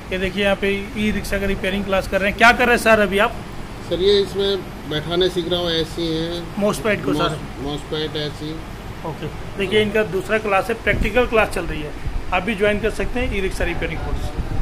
ये देखिए यहाँ पे ई रिक्शा का रिपेयरिंग क्लास कर रहे हैं। क्या कर रहे हैं सर अभी आप? सर ये इसमें बैठाने सीख रहा हूँ, ऐसी है मोस्टपैड को सर। मोस्टपैड ऐसी। ओके, देखिए इनका दूसरा क्लास है, प्रैक्टिकल क्लास चल रही है। आप भी ज्वाइन कर सकते हैं ई रिक्शा रिपेयरिंग कोर्स।